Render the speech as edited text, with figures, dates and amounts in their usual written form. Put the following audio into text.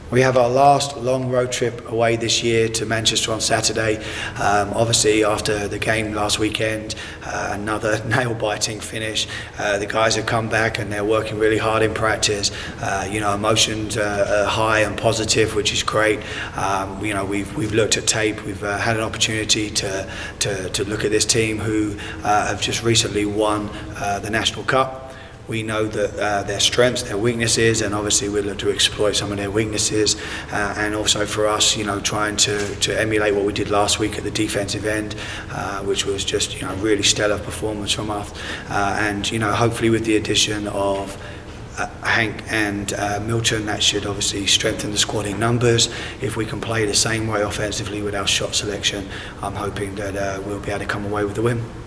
We have our last long road trip away this year to Manchester on Saturday. Obviously, after the game last weekend, another nail-biting finish. The guys have come back and they're working really hard in practice. Emotions are high and positive, which is great. We've looked at tape. We've had an opportunity to look at this team who have just recently won the National Cup. We know that their strengths, their weaknesses, and obviously we look to exploit some of their weaknesses. And also for us, trying to emulate what we did last week at the defensive end, which was just really stellar performance from us. And hopefully with the addition of Hank and Milton, that should obviously strengthen the squad in numbers. If we can play the same way offensively with our shot selection, I'm hoping that we'll be able to come away with the win.